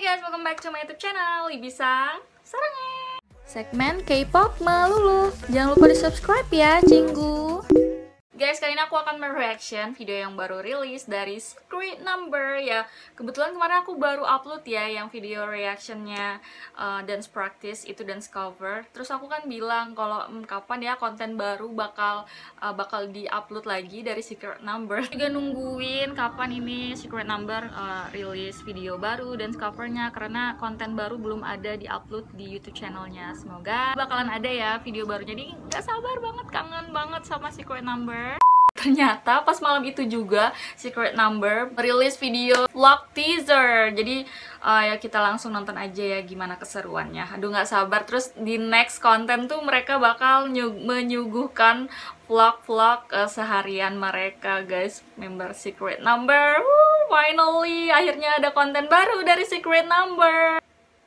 guys, welcome back to my YouTube channel Ibisang Sarange. Segmen K-pop melulu. Jangan lupa di subscribe ya, cinggu. Guys, kali ini aku akan mereaction video yang baru rilis dari Secret Number ya. Kebetulan kemarin aku baru upload ya yang video reactionnya dance practice itu dance cover. Terus aku kan bilang kalau kapan ya konten baru bakal di-upload lagi dari Secret Number. Juga nungguin kapan ini Secret Number rilis video baru dance covernya karena konten baru belum ada di-upload di YouTube channelnya. Semoga bakalan ada ya video baru. Jadi nggak sabar banget, kangen banget sama Secret Number. Ternyata pas malam itu juga Secret Number merilis video vlog teaser. Jadi ya kita langsung nonton aja ya gimana keseruannya. Aduh nggak sabar. Terus di next konten tuh mereka bakal menyuguhkan vlog-vlog seharian mereka guys, member Secret Number. Finally akhirnya ada konten baru dari Secret Number.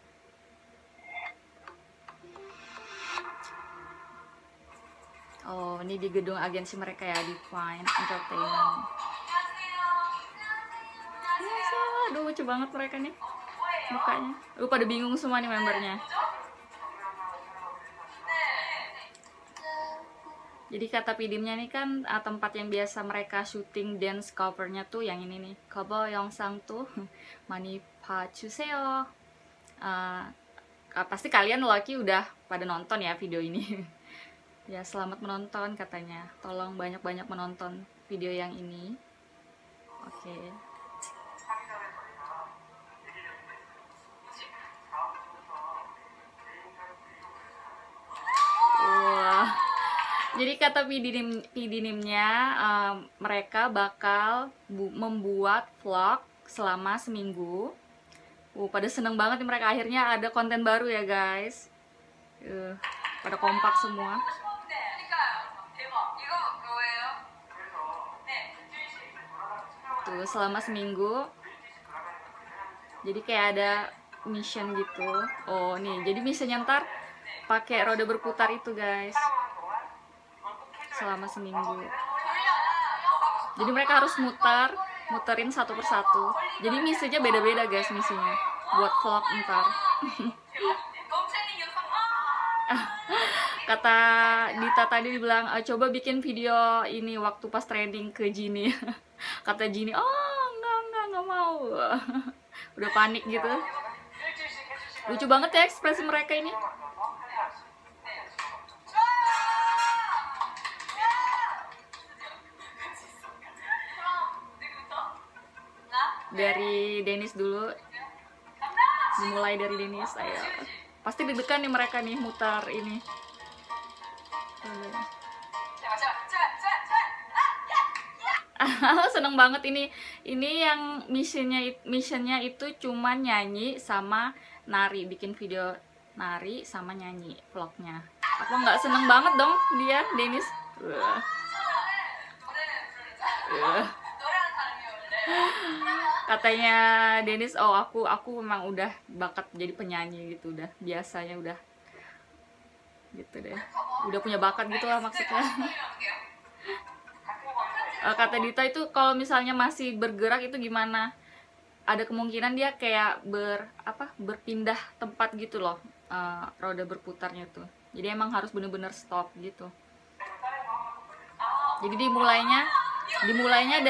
Oh, ini di gedung agensi mereka ya, di Fine Entertainment. Aduh, lucu banget mereka nih mukanya. Pada bingung semua nih membernya. Jadi kata pidimnya nih kan tempat yang biasa mereka syuting dance covernya tuh yang ini nih. Cover Yongsang tuh Mani Pachuseo. Pasti kalian laki udah pada nonton ya video ini. Ya, selamat menonton katanya. Tolong banyak-banyak menonton video yang ini. Oke. Wah. Jadi kata pidinimnya mereka bakal membuat vlog selama seminggu. Pada seneng banget nih mereka, akhirnya ada konten baru ya guys. Pada kompak semua. Tuh, selama seminggu. Jadi kayak ada mission gitu. Oh nih, jadi missionnya ntar pakai roda berputar itu guys. Selama seminggu. Jadi mereka harus muterin satu persatu. Jadi misinya beda-beda guys misinya. Buat vlog ntar. Kata Dita tadi dibilang coba bikin video ini waktu pas training ke Jinny. Kata Jinny, oh enggak mau. Udah panik gitu. Lucu banget ya ekspresi mereka ini. Dari Dennis dulu. Dimulai dari Dennis. Ayo. Pasti deg-degan nih mereka nih mutar ini. Seneng banget ini yang missionnya itu cuma nyanyi sama nari, bikin video nari sama nyanyi vlognya. Apa nggak seneng banget dong dia Dennis? Katanya Dennis, oh aku memang udah bakat jadi penyanyi gitu, udah biasanya udah gitu deh, udah punya bakat gitu lah maksudnya. Kata Dita itu kalau misalnya masih bergerak itu gimana? Ada kemungkinan dia kayak berpindah tempat gitu loh, roda berputarnya tuh. Jadi emang harus bener-bener stop gitu. Jadi dimulainya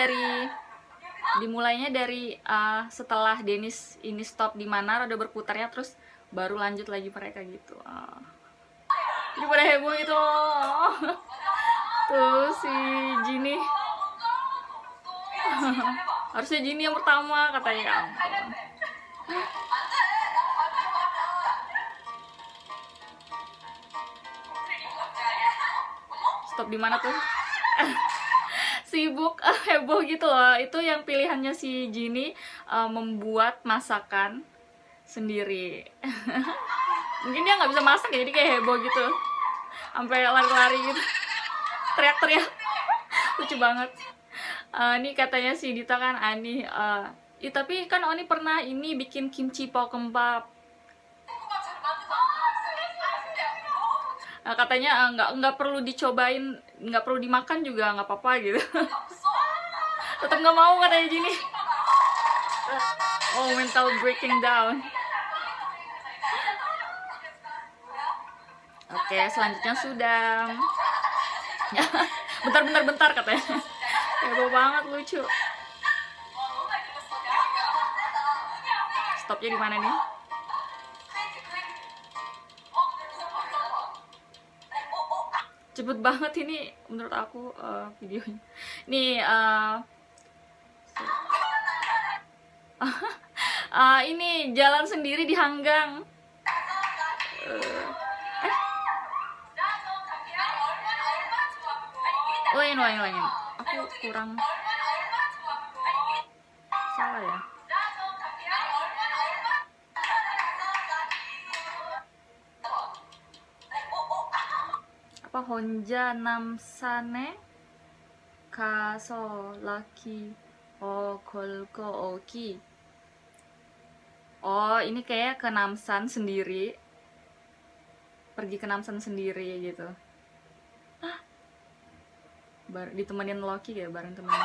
dari setelah Dennis ini stop di mana roda berputarnya, terus baru lanjut lagi mereka gitu. Jadi pada heboh gitu. Tuh si Jinny. Harusnya Jinny yang pertama katanya. Ampun. Stop di mana tuh? Sibuk, heboh gitu loh. Itu yang pilihannya si Jinny membuat masakan sendiri. Mungkin dia nggak bisa masak ya, jadi kayak heboh gitu, sampai lari-lari gitu, teriak-teriak. Lucu banget. Ini katanya si Dita kan Ani, tapi kan Oni pernah ini bikin kimchi paukempap. Katanya nggak perlu dicobain, nggak perlu dimakan juga nggak apa-apa gitu. Tetap nggak mau katanya Jinny. Oh, mental breaking down. Oke, selanjutnya sudah. Bentar katanya. Heboh banget, lucu. Stopnya di mana nih? Cepet banget ini menurut aku videonya. Nih ini jalan sendiri di hanggang. Ulangi. Aku kurang salah ya. Apa Honja namsane kaso laki golko oki. Oh, ini kayak ke Namsan sendiri. Pergi ke Namsan sendiri gitu. Ditemenin Loki ya, bareng temennya.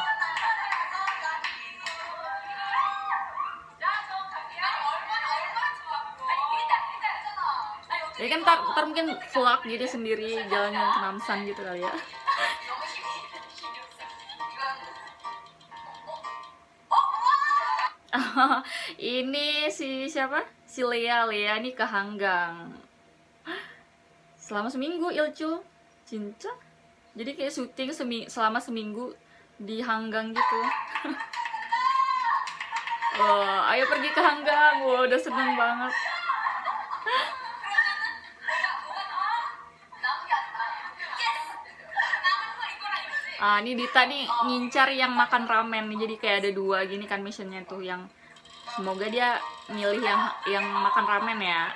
Ya kan ntar mungkin vlog jadi sendiri jalan ke Namsan gitu kali ya. Ini si siapa? Si Lea nih ke hanggang selama seminggu. Ilcu cinta. Jadi kayak syuting selama seminggu di hanggang gitu. Ayo pergi ke hanggang. Udah seneng banget. Ini Dita nih ngincar yang makan ramen nih. Jadi kayak ada 2 gini kan missionnya tuh, yang semoga dia milih yang makan ramen ya.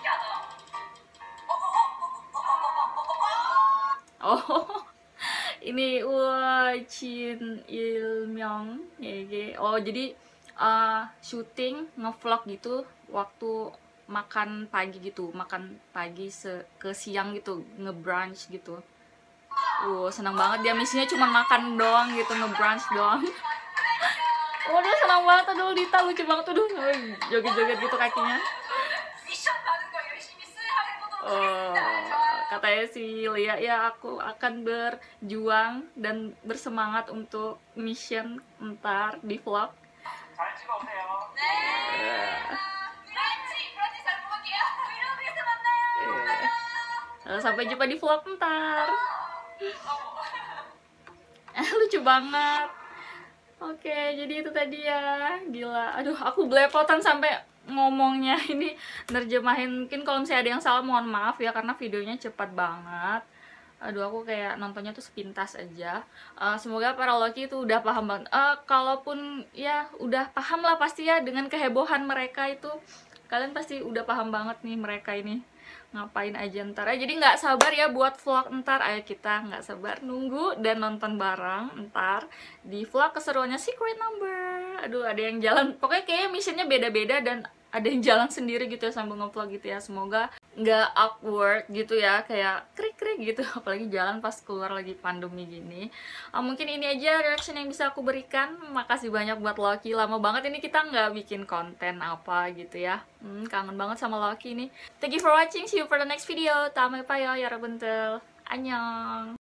Oh, ini Chin Ilmyong. Oh, jadi syuting ngevlog gitu waktu makan pagi gitu, makan pagi ke siang gitu, ngebrunch gitu. Senang banget dia, misinya cuma makan doang gitu, ngebrunch doang. Dia senang banget. Aduh, Dita lucu banget tuh, joget-joget gitu kakinya. Katanya si Lia, ya aku akan berjuang dan bersemangat untuk mission ntar di vlog. Sampai jumpa di vlog ntar. Lucu banget. Oke, jadi itu tadi ya. Gila, aduh aku belepotan sampai ngomongnya. Ini nerjemahin, mungkin kalau misalnya ada yang salah mohon maaf ya, karena videonya cepat banget. Aduh, aku kayak nontonnya tuh sepintas aja. Semoga para Loki itu udah paham banget. Kalaupun ya udah paham lah pasti ya, dengan kehebohan mereka itu kalian pasti udah paham banget nih mereka ini ngapain aja ntar. Jadi nggak sabar ya buat vlog ntar. Ayo kita nggak sabar nunggu dan nonton bareng ntar di vlog keseruannya Secret Number. Aduh, ada yang jalan, pokoknya kayaknya missionnya beda-beda dan ada yang jalan sendiri gitu ya sambil ngevlog gitu ya. Semoga nggak awkward gitu ya, kayak krik-krik gitu, apalagi jalan pas keluar lagi pandemi gini. Mungkin ini aja reaction yang bisa aku berikan. Makasih banyak buat Loki, lama banget ini kita nggak bikin konten apa gitu ya. Kangen banget sama Loki nih. Thank you for watching, see you for the next video. Tamae payo, 여러분들. 안녕.